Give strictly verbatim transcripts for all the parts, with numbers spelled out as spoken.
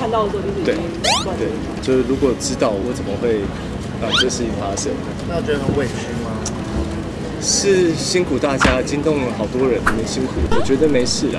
看到的时候就是对对，就是如果知道我怎么会让这事情发生， 那觉得很委屈吗？ 是辛苦大家，惊动了好多人，你们辛苦，我觉得没事啦。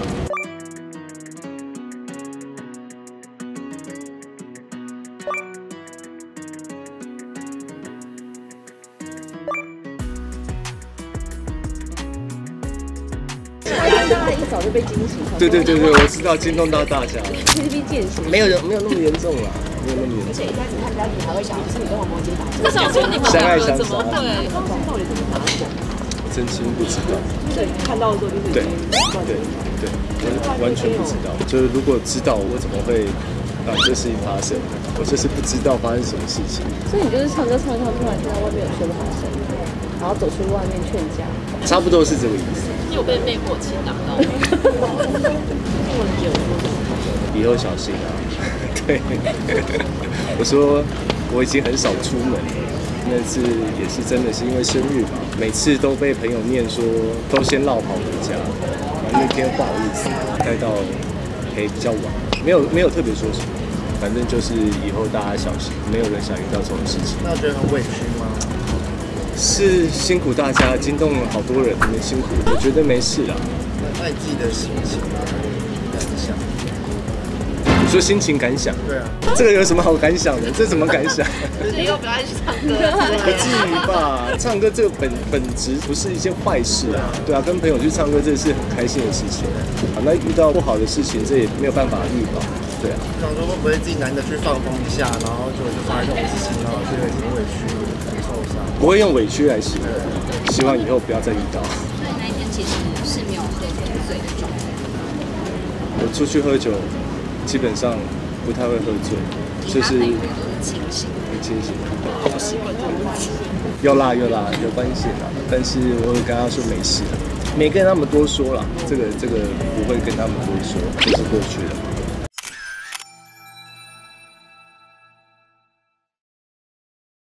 大家一早就被惊醒。 对对对对，我知道惊动到大家了。 K T V 践行， 没有没有那么严重啦，没有那么严重。 而且一开始看家庭还会想，是你跟黄魔姐打架， 那想说你们相爱两相杀， 个怎么会？ 到底怎么打的？ 真心不知道。 对，看到的时候就是对对对，我完全不知道。就是如果知道，我怎么会让这事情发生？我就是不知道发生什么事情。 所以你就是唱歌唱一唱，突然听到外面有说的好声音，然后走出外面劝架， 差不多是这个意思。 有被灭火器打到？ 以后小心啊！对，我说我已经很少出门了，那次也是真的是因为生日吧，每次都被朋友念说都先落跑回家，然后那天不好意思待到陪比较晚，没有没有特别说什么，反正就是以后大家小心，没有人想遇到这种事情。 那觉得很委屈吗？ 是辛苦大家，惊动了好多人，你们辛苦，我觉得没事啦。 那你自己的心情感想？ 你说心情感想？ 对啊， 这个有什么好感想的？这怎么感想？ 就是以后不要去唱歌。 不至于吧？唱歌这个本本质不是一件坏事啊，对啊，跟朋友去唱歌这是很开心的事情啊。那遇到不好的事情，这也没有办法预防，对啊。 想说会不会自己难得去放风一下，然后就就发生这种事情，然后觉得挺委屈、很受伤？ 不会用委屈来形容，希望以后不要再遇到。 所以那一天其实是没有喝醉的状态。 我出去喝酒，基本上不太会喝醉，就是都是清醒。 很清醒。有啦有啦有关系啦，但是我有跟他说没事，没跟他们多说啦，这个这个不会跟他们多说，就是过去了。